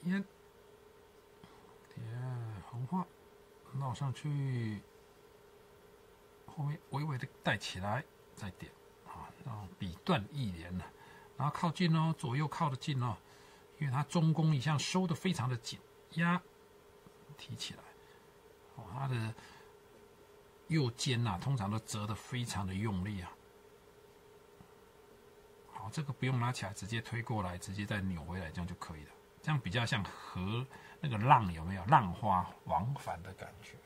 点，红花绕上去，后面微微的带起来，再点啊，让笔断意连了。然后靠近哦，左右靠得近哦，因为它中宫一向收得非常的紧，压提起来，哦，它的右肩呐、通常都折得非常的用力啊。好，这个不用拉起来，直接推过来，直接再扭回来，这样就可以了。这样比较像河那个浪，有没有浪花往返的感觉？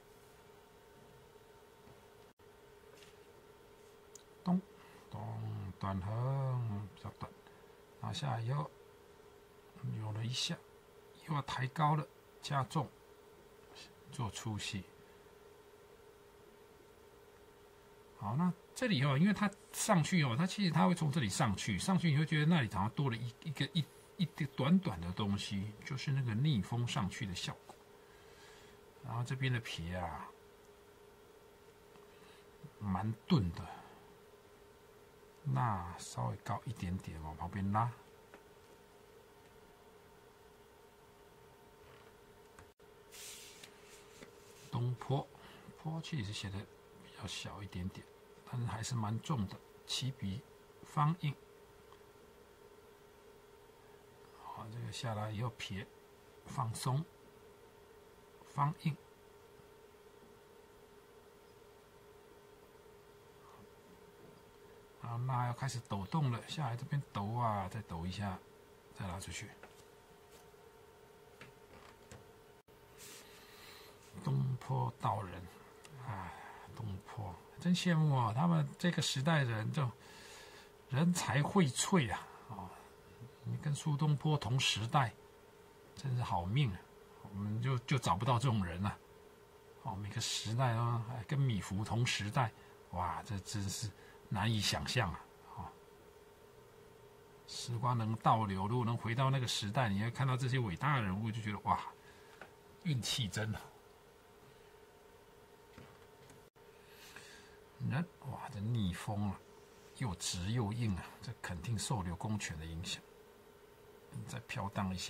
咚咚，短横比较短，拿下来以后扭了一下，又要抬高了，加重，做粗细。好，那这里哦，因为它上去哦，它其实它会从这里上去，上去你会觉得那里好像多了一个短短的东西，就是那个逆风上去的效果。然后这边的皮啊，蛮钝的，那稍微高一点点，往旁边拉。东坡，坡其实写的比较小一点点，但是还是蛮重的，起笔方印。好，这个下来以后撇，放松，方印。然后那要开始抖动了，下来这边抖啊，再抖一下，再拉出去。东坡道人，哎，东坡真羡慕啊！他们这个时代人就人才荟萃啊！哦，你跟苏东坡同时代，真是好命啊！我们就找不到这种人啊！哦，每个时代啊，还跟米芾同时代，哇，这真是难以想象啊！哦，时光能倒流，如果能回到那个时代，你会看到这些伟大的人物，就觉得哇，运气真好。人哇，这逆风啊，又直又硬啊，这肯定受柳公权的影响。你再飘荡一下，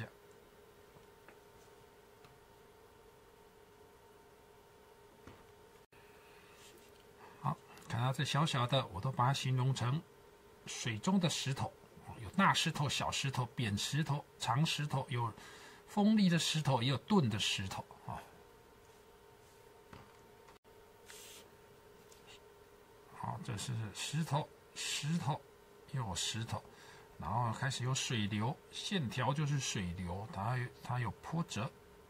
好，看到这小小的，我都把它形容成水中的石头，有大石头、小石头、扁石头、长石头，有锋利的石头，也有钝的石头啊。好，这是石头，石头又有石头，然后开始有水流，线条就是水流，它有波折。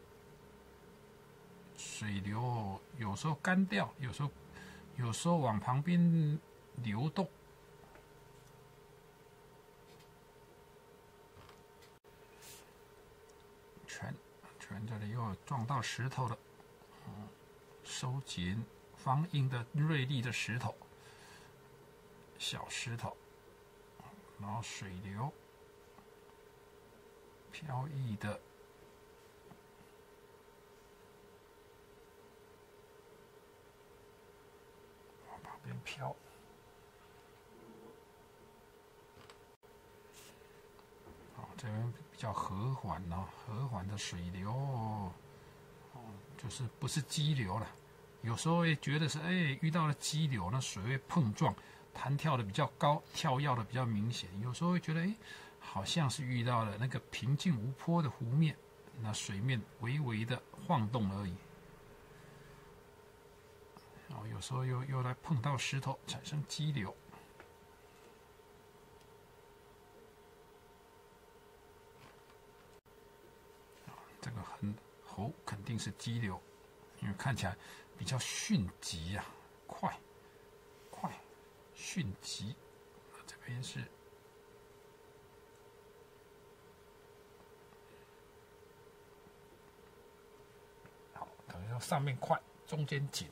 水流有时候干掉，有时候往旁边流动。拳这里又撞到石头了，收紧方印的锐利的石头。小石头，然后水流飘逸的，往旁边飘。好，这边比较和缓哦，和缓的水流，哦，就是不是激流了。有时候会觉得是遇到了激流，那水会碰撞。弹跳的比较高，跳跃的比较明显。有时候会觉得，好像是遇到了那个平静无波的湖面，那水面微微的晃动而已。然后有时候又来碰到石头，产生激流。这个喉肯定是激流，因为看起来比较迅疾啊，快。迅疾，这边是好，等于说上面快，中间紧。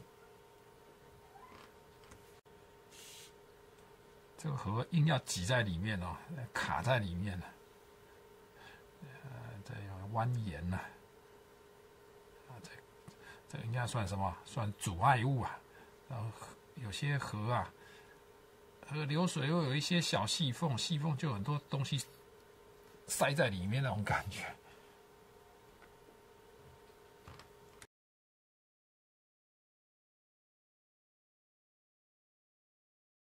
这个河硬要挤在里面哦，卡在里面了。这有蜿蜒呐，这应该算什么？算阻碍物啊。然后有些河啊。河流水又有一些小细缝，细缝就有很多东西塞在里面那种感觉。